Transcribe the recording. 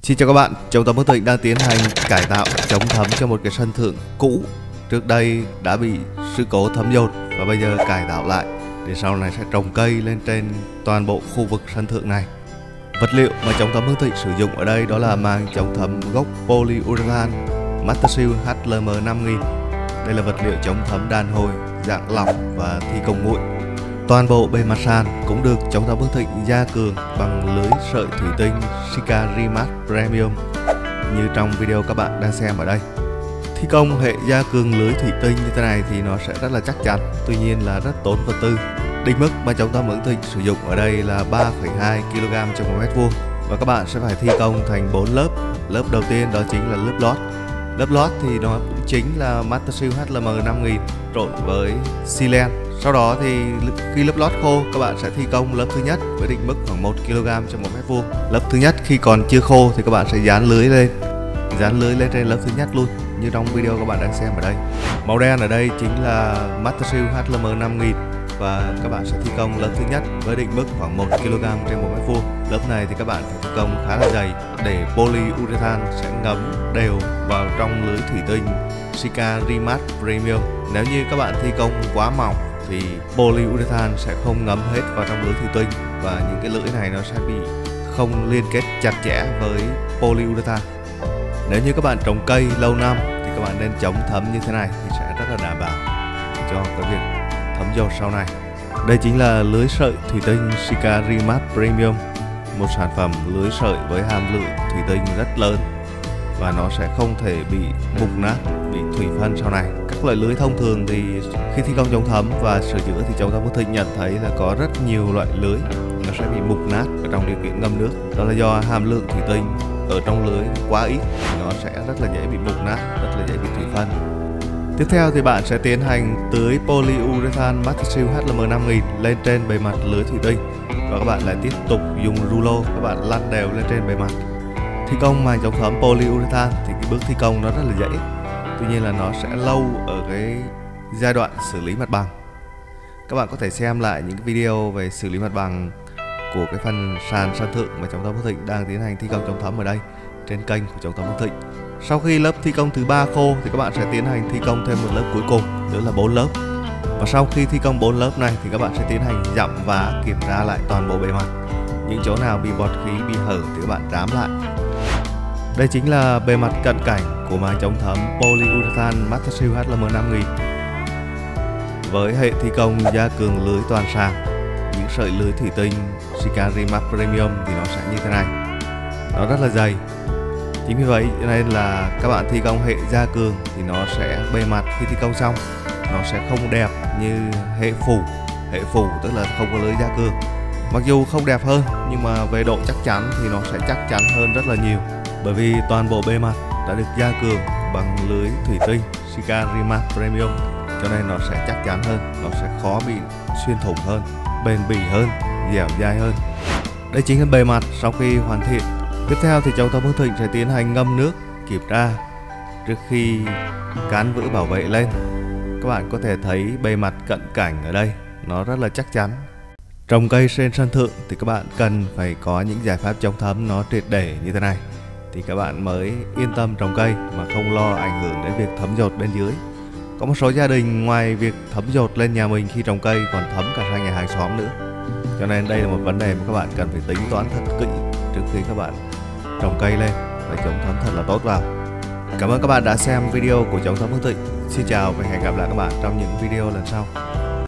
Xin chào các bạn, Chống Thấm Phước Thịnh đang tiến hành cải tạo chống thấm cho một cái sân thượng cũ. Trước đây đã bị sự cố thấm dột và bây giờ cải tạo lại để sau này sẽ trồng cây lên trên toàn bộ khu vực sân thượng này. Vật liệu mà Chống Thấm Phước Thịnh sử dụng ở đây đó là màng chống thấm gốc polyurethane Masterseal HLM 5000. Đây là vật liệu chống thấm đàn hồi, dạng lỏng và thi công nguội. Toàn bộ bề mặt sàn cũng được Chống Thấm Phước Thịnh gia cường bằng lưới sợi thủy tinh Sika Rimat Premium như trong video các bạn đang xem ở đây. Thi công hệ gia cường lưới thủy tinh như thế này thì nó sẽ rất là chắc chắn, tuy nhiên là rất tốn vật tư. Định mức mà Chống Thấm Phước Thịnh sử dụng ở đây là 3,2 kg trên 1 mét vuông và các bạn sẽ phải thi công thành 4 lớp. Lớp đầu tiên đó chính là lớp lót. Lớp lót thì nó cũng chính là Masterseal HLM 5000 trộn với xi len. Sau đó thì khi lớp lót khô, các bạn sẽ thi công lớp thứ nhất với định mức khoảng 1 kg trên 1 mét vuông. Lớp thứ nhất khi còn chưa khô thì các bạn sẽ dán lưới lên trên lớp thứ nhất luôn, như trong video các bạn đang xem ở đây. Màu đen ở đây chính là Masterseal HLM 5000 và các bạn sẽ thi công lớp thứ nhất với định mức khoảng 1 kg trên 1 mét vuông. Lớp này thì các bạn phải thi công khá là dày để polyurethane sẽ ngấm đều vào trong lưới thủy tinh Sika Rimat Premium. Nếu như các bạn thi công quá mỏng thì polyurethane sẽ không ngấm hết vào trong lưới thủy tinh và những cái lưỡi này nó sẽ bị không liên kết chặt chẽ với polyurethane. Nếu như các bạn trồng cây lâu năm thì các bạn nên chống thấm như thế này thì sẽ rất là đảm bảo cho cái việc thấm dột sau này. Đây chính là lưới sợi thủy tinh Sika Rimat Premium, một sản phẩm lưới sợi với hàm lượng thủy tinh rất lớn và nó sẽ không thể bị mục nát, bị thủy phân sau này. Các loại lưới thông thường thì khi thi công chống thấm và sửa chữa thì Chống Thấm Phước Thịnh nhận thấy là có rất nhiều loại lưới nó sẽ bị mục nát ở trong điều kiện ngâm nước. Đó là do hàm lượng thủy tinh ở trong lưới quá ít thì nó sẽ rất là dễ bị mục nát, rất là dễ bị thủy phân. Tiếp theo thì bạn sẽ tiến hành tưới polyurethane Masterseal HLM 5000 lên trên bề mặt lưới thủy tinh và các bạn lại tiếp tục dùng rulo các bạn lăn đều lên trên bề mặt. Thi công màng chống thấm polyurethane thì cái bước thi công nó rất là dễ, tuy nhiên là nó sẽ lâu ở cái giai đoạn xử lý mặt bằng. Các bạn có thể xem lại những cái video về xử lý mặt bằng của cái phần sàn sân thượng mà Chống Thấm Phước Thịnh đang tiến hành thi công chống thấm ở đây trên kênh của Chống Thấm Phước Thịnh. Sau khi lớp thi công thứ 3 khô thì các bạn sẽ tiến hành thi công thêm một lớp cuối cùng, nữa là 4 lớp. Và sau khi thi công 4 lớp này thì các bạn sẽ tiến hành dặm vá kiểm tra lại toàn bộ bề mặt. Những chỗ nào bị bọt khí, bị hở thì các bạn trám lại. Đây chính là bề mặt cận cảnh của màng chống thấm polyurethane Masterseal HLM 5000 với hệ thi công gia cường lưới toàn sàn. Những sợi lưới thủy tinh Sika Rimat Premium thì nó sẽ như thế này, nó rất là dày. Chính vì vậy nên là các bạn thi công hệ gia cường thì nó sẽ bề mặt khi thi công xong nó sẽ không đẹp như hệ phủ. Hệ phủ tức là không có lưới gia cường. Mặc dù không đẹp hơn nhưng mà về độ chắc chắn thì nó sẽ chắc chắn hơn rất là nhiều, bởi vì toàn bộ bề mặt đã được gia cường bằng lưới thủy tinh Sika Rimat Premium, cho nên nó sẽ chắc chắn hơn, nó sẽ khó bị xuyên thủng hơn, bền bỉ hơn, dẻo dai hơn. Đây chính là bề mặt sau khi hoàn thiện. Tiếp theo thì Chống Thấm Phước Thịnh sẽ tiến hành ngâm nước kiểm tra trước khi cán vữ bảo vệ lên. Các bạn có thể thấy bề mặt cận cảnh ở đây nó rất là chắc chắn. Trồng cây trên sân thượng thì các bạn cần phải có những giải pháp chống thấm nó triệt để như thế này thì các bạn mới yên tâm trồng cây mà không lo ảnh hưởng đến việc thấm dột bên dưới. Có một số gia đình ngoài việc thấm dột lên nhà mình khi trồng cây còn thấm cả sang nhà hàng xóm nữa, cho nên đây là một vấn đề mà các bạn cần phải tính toán thật kỹ trước khi các bạn trồng cây lên, phải chống thấm thật là tốt vào. Cảm ơn các bạn đã xem video của Chống Thấm Phước Thịnh. Xin chào và hẹn gặp lại các bạn trong những video lần sau.